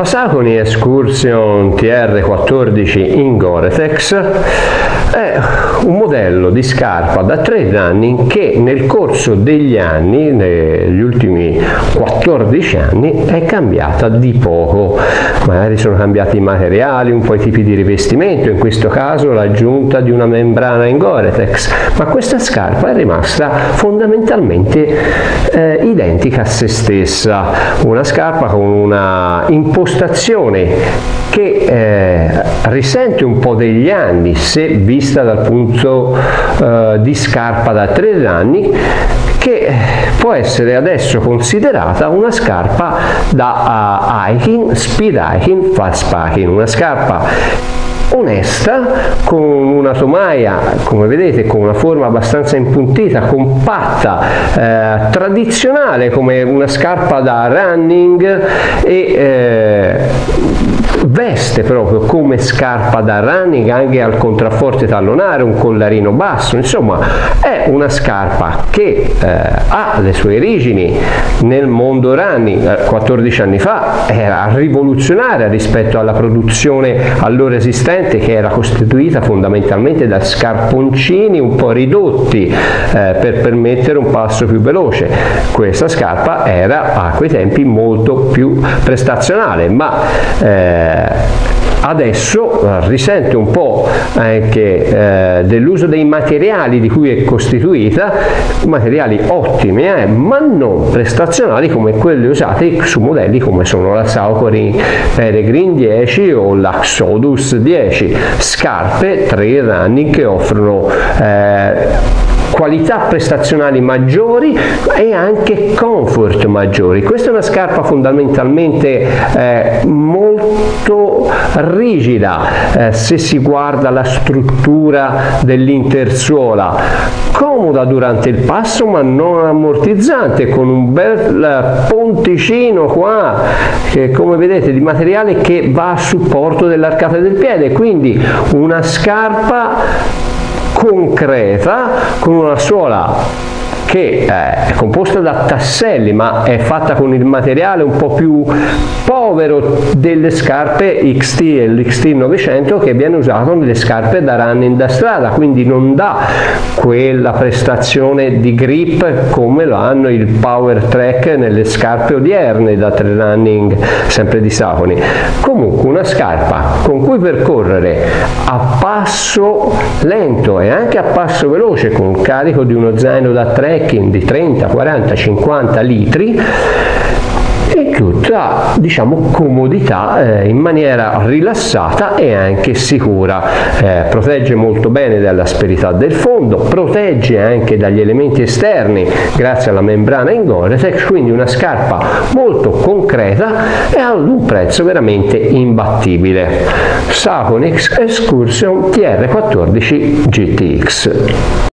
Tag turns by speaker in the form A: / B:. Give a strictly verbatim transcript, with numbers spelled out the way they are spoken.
A: La Saucony Excursion T R quattordici in Gore-Tex è un modello di scarpa da trail running che nel corso degli anni, negli ultimi quattordici anni, è cambiata di poco. Magari sono cambiati i materiali, un po' i tipi di rivestimento, in questo caso l'aggiunta di una membrana in Gore-Tex, ma questa scarpa è rimasta fondamentalmente eh, identica a se stessa, una scarpa con una impostazione che eh, risente un po' degli anni se vista dal punto eh, di scarpa da trail running, che può essere adesso considerata una scarpa da uh, hiking, speed hiking, fast packing, una scarpa onesta, con una tomaia, come vedete, con una forma abbastanza impuntita, compatta, eh, tradizionale come una scarpa da running e eh, veste proprio come scarpa da running anche al contrafforte tallonare, un collarino basso, insomma è una scarpa che eh, ha le sue origini nel mondo running. eh, quattordici anni fa era rivoluzionaria rispetto alla produzione allora esistente, che era costituita fondamentalmente da scarponcini un po' ridotti eh, per permettere un passo più veloce. Questa scarpa era a quei tempi molto più prestazionale, ma eh, adesso risente un po' anche eh, dell'uso dei materiali di cui è costituita, materiali ottimi eh, ma non prestazionali come quelli usati su modelli come sono la Saucony Peregrine dieci o la Xodus dieci, scarpe trail running che offrono eh, qualità prestazionali maggiori e anche comfort maggiori. Questa è una scarpa fondamentalmente eh, molto rigida eh, se si guarda la struttura dell'intersuola, comoda durante il passo ma non ammortizzante, con un bel ponticino qua che, come vedete, di materiale che va a supporto dell'arcata del piede, quindi una scarpa concreta con una suola che è composta da tasselli ma è fatta con il materiale un po' più povero delle scarpe X T e l'X T novecento che viene usato nelle scarpe da running da strada, quindi non dà quella prestazione di grip come lo hanno il Power Track nelle scarpe odierne da trail running sempre di Saucony. Comunque una scarpa con cui percorrere a passo lento e anche a passo veloce con un carico di uno zaino da trekking di trenta, quaranta, cinquanta litri e tutta, diciamo, comodità eh, in maniera rilassata e anche sicura. Eh, protegge molto bene dall'asperità del fondo, protegge anche dagli elementi esterni grazie alla membrana in Gore-Tex, quindi una scarpa molto concreta e ad un prezzo veramente imbattibile. Saucony Excursion T R quattordici G T X.